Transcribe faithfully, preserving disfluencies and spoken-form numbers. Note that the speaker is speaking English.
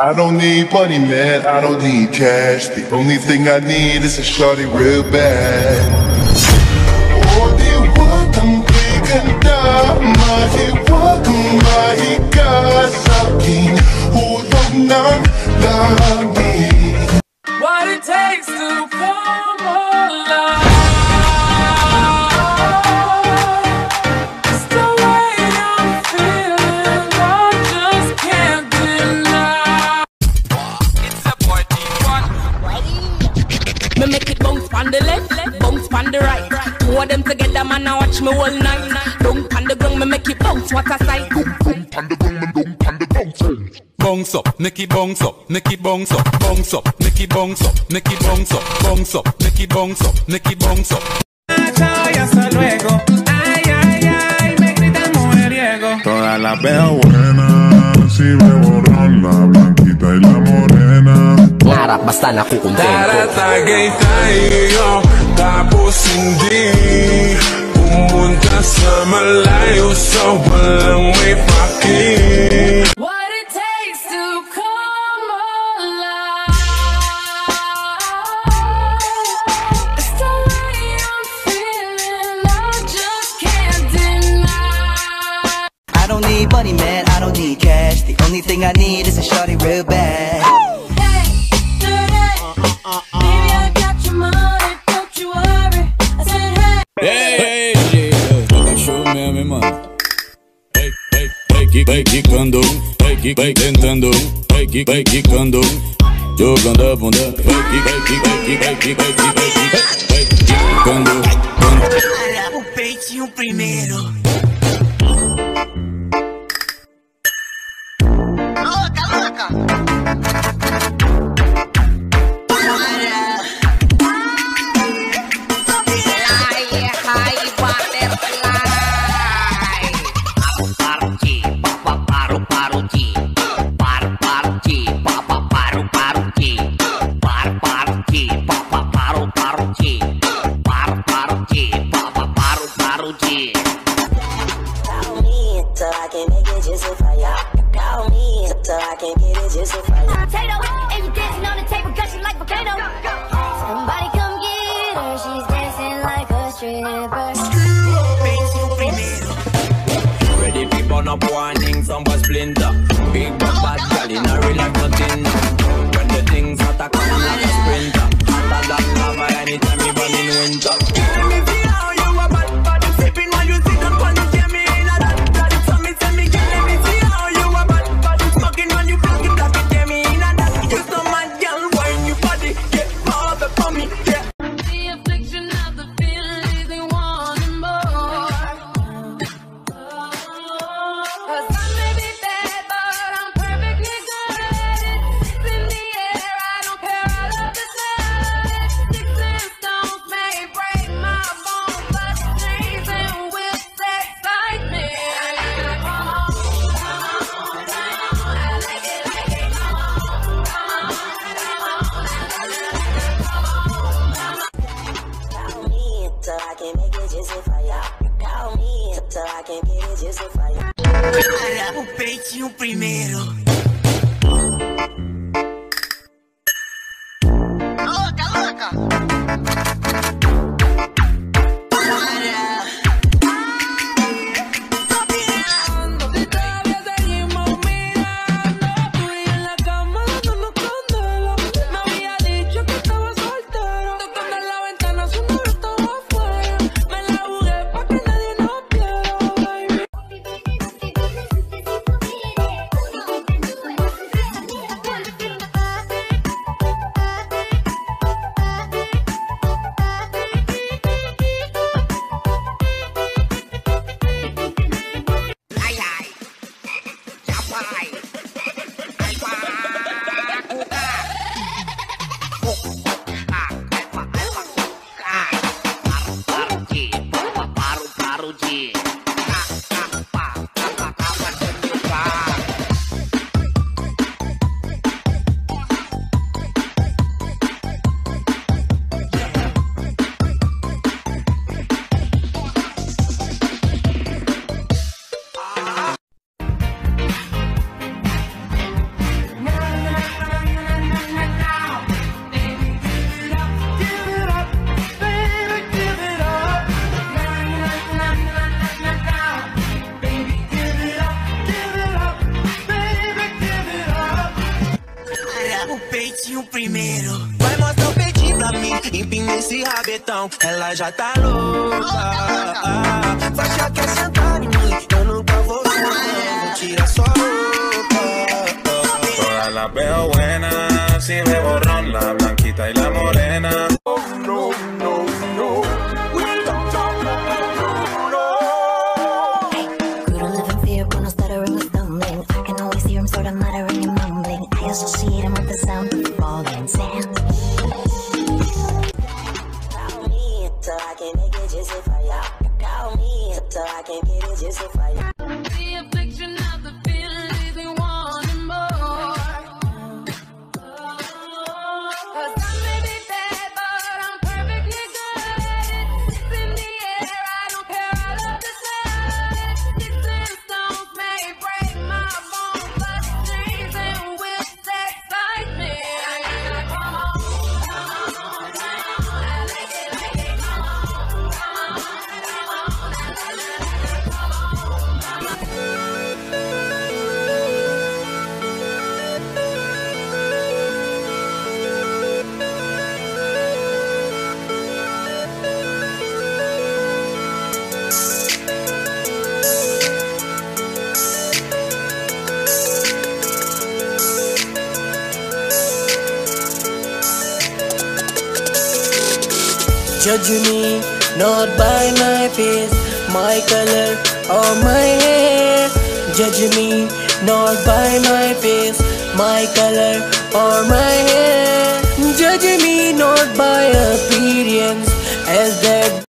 I don't need money, man, I don't need cash. The only thing I need is a shorty real bad. Oh, di wag kang biganda, mahiwag kang mahiga sa aking hulog ng langit. What it takes to come alive. It's the way I'm feeling, I just can't deny. It's a boy D one. Me make it bounce on the left, bounce on the right. Two of them together, man, I watch me all night. Don't on the ground, me make it bounce, what a sight. Don't on the ground, man, don't on the ground. Bounce up, Nicky bounce up, Nicky bounce up, bounce up, Nicky bounce up, Nicky bounce up, bounce up, Nicky bounce up, Nicky bounce up. Chao y hasta luego. Ay, ay, ay, me grita el mujeriego. Todas las veo buenas, si me borran la blanquita y la morena. Harap basta nakukuntento. Taratagay tayo, tapos hindi pumunta sa malayo sa walang may paki. Money, man, I don't need cash. The only thing I need is a shorty real bad. Hey, dirty. Uh, uh, uh, uh. Baby, I got your money, don't you worry. I said, hey. Hey, hey, yeah. Show me, mi mano. Hey, hey, hey, kick, hey, quicando. Hey, kick, hey, tentando. Hey, kick, hey, quicando. Jogando a bunda. Hey, kick, hey, kick, hey, kick, hey, kick, hey, kick, hey, kick, hey, quicando. O peitinho primeiro. O peitinho primeiro. Louca, louca. peitinho primeiro. Vai mostrar o peitinho pra mim, empina esse rabetão. Ela já tá louca. Vai já quer sentar em mim, eu nunca vou sentar. Tira sua roupa. Toda la veo buena, si bebo ron, la blanquita y la morena. Oh, no, no, no. We don't talk about no. Couldn't live in fear when I'm stuttering and stumbling. I can always hear him sort of muttering and mumbling. I associate him with the sound of falling sand. Call me so I can make it just if I Call me so I can get it just if I The affliction of the feeling leaving wanting more. Cause I may be bad, but I'm perfectly good. It's in the air, I don't care, I love the sun. Sticks and stones may break my bones, but dreams and wills excite me. I gotta come on, come on, come on, I like it, like it, come on, come on, come on, I like it, like it, come on, come on. Judge me not by my face, my color or my hair. Judge me not by my face, my color or my hair. Judge me not by appearance, as that